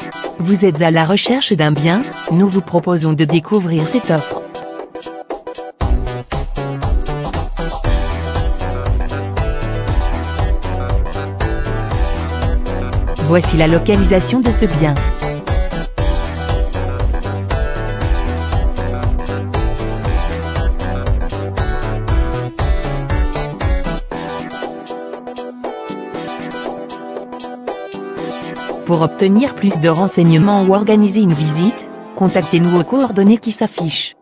Vous êtes à la recherche d'un bien? Nous vous proposons de découvrir cette offre. Voici la localisation de ce bien. Pour obtenir plus de renseignements ou organiser une visite, contactez-nous aux coordonnées qui s'affichent.